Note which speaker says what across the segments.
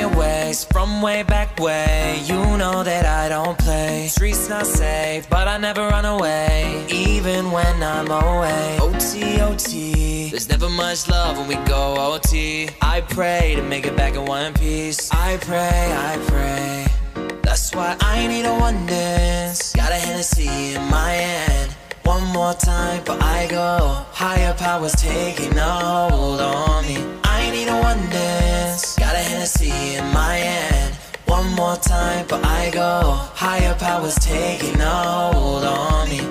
Speaker 1: your ways from way back way. You know that I don't play. Streets not safe, but I never run away, even when I'm away. OT, OT, there's never much love when we go OT. I pray to make it back in one piece. I pray. That's why I need a one dance. Got a Hennessy in my hand. One more time, but I go. Higher powers taking a hold on me. I need a one dance. Got a Hennessy in my hand. One more time, but I go. Higher powers taking a hold on me.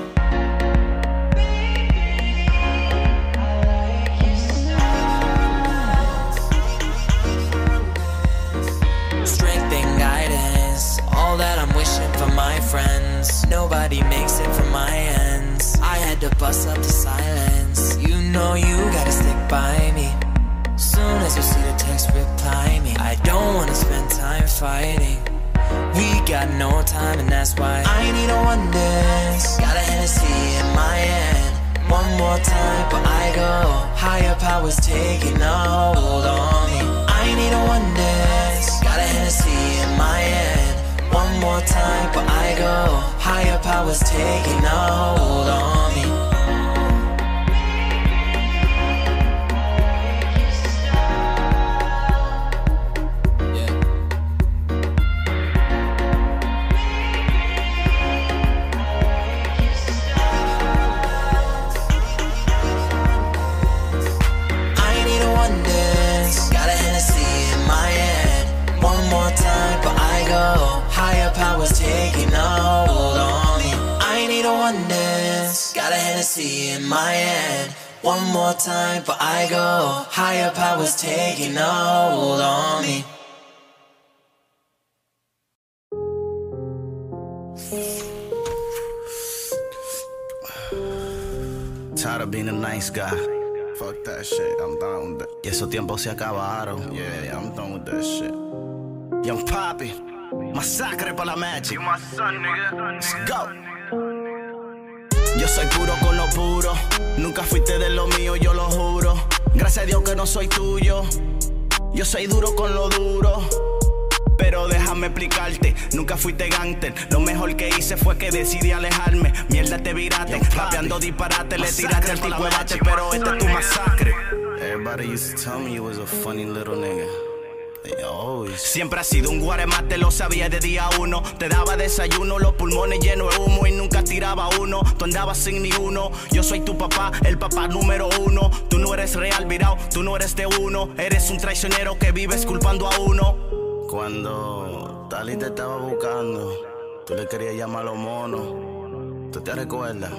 Speaker 1: Strength and guidance, all that I'm wishing for my friends. Nobody makes it from my ends. I had to bust up the silence. You know you gotta stick by me. Soon as you see the text, reply me. I don't wanna spend time fighting. We got no time, and that's why I need a one dance. Got a Hennessy in my hand. One more time, but I go. Higher powers taking a hold on me. I need a one dance. Got a Hennessy in my hand. One more time, but I go. Higher powers taking a hold on me. Powers taking a hold on me. I need a one dance. Got a Hennessy in my hand. One more time, but I go. Higher powers taking a hold on me.
Speaker 2: Tired of being a nice guy. Fuck that shit, I'm done with that. Y esos tiempos se acabaron. Yeah, I'm done with that shit. Young Poppy, masacre pa' la Magic.
Speaker 3: You my son, nigga.
Speaker 2: Let's go. Yo soy puro con lo puro. Nunca fuiste de lo mío, yo lo juro. Gracias a Dios que no soy tuyo. Yo soy duro con lo duro. Pero déjame explicarte, nunca fuiste gangster. Lo mejor que hice fue que decidí alejarme. Mierda te viraste, rapeando disparate. Le tiraste al tipo de bate, pero este es tu masacre. Everybody used to tell me you was a funny little nigga.
Speaker 3: Siempre has sido un guaremate, lo sabía de día uno. Te daba desayuno, los pulmones llenos de humo y nunca tiraba uno. Tú andabas sin ni uno. Yo soy tu papá, el papá número uno. Tú no eres real, virao, tú no eres de uno. Eres un traicionero que vives culpando a uno.
Speaker 2: Cuando Tali te estaba buscando, tú le querías llamar a los monos. ¿Tú te recuerdas?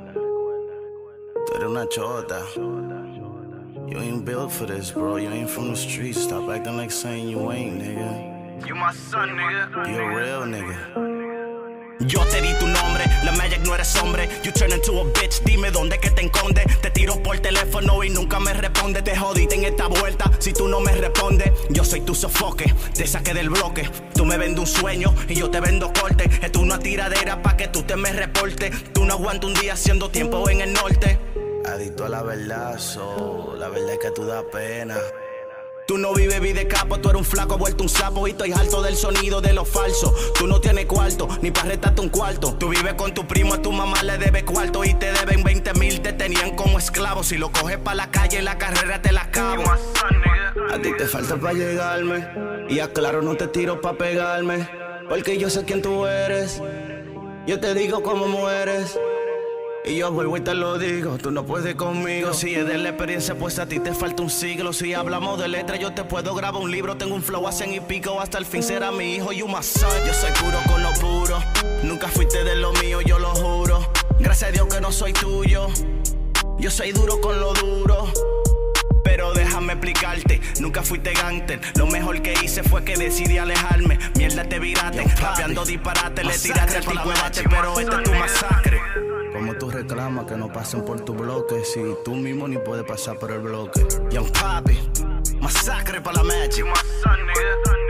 Speaker 2: Tú eres una chota. You ain't built for this, bro. You ain't from the streets. Stop acting like saying you ain't, nigga.
Speaker 3: You my son, nigga.
Speaker 2: You a real nigga.
Speaker 3: Yo te di tu nombre, la Magic no eres hombre. You turn into a bitch, dime dónde que te escondes. Te tiro por teléfono y nunca me responde. Te jodiste en esta vuelta si tú no me respondes. Yo soy tu sofoque, te saqué del bloque. Tú me vendes un sueño y yo te vendo corte. Esto es una tiradera pa' que tú te me reportes. Tú no aguantas un día haciendo tiempo en el norte.
Speaker 2: Adicto a la verdad, la verdad es que tú das pena.
Speaker 3: Tú no vives vida de capo, tú eres un flaco vuelto un sapo. Y estoy harto del sonido de lo falso. Tú no tienes cuarto, ni para restarte un cuarto. Tú vives con tu primo, a tu mamá le debes cuarto. Y te deben 20,000, te tenían como esclavo. Si lo coges pa' la calle, la carrera te la acabo.
Speaker 2: A ti te falta pa' llegarme. Y aclaro, no te tiro pa' pegarme. Porque yo sé quién tú eres. Yo te digo cómo mueres. Y yo vuelvo y te lo digo, tú no puedes conmigo. Si es de la experiencia, pues a ti te falta un siglo. Si hablamos de letras, yo te puedo grabar un libro. Tengo un flow a 100 y pico, hasta el fin será mi hijo. You my son. Yo soy puro con lo puro. Nunca fuiste de lo mío, yo lo juro. Gracias a Dios que no soy tuyo. Yo soy duro con lo duro. Pero déjame explicarte, nunca fuiste gangster. Lo mejor que hice fue que decidí alejarme. Mierda te viraste, rapeando disparate. Le tiraste al tipo de bate, pero este es tu masacre. Como tú reclamas que no pasen por tu bloque, si tú mismo ni puedes pasar por el bloque.
Speaker 3: Young Poppy, masacre pa' la Magic.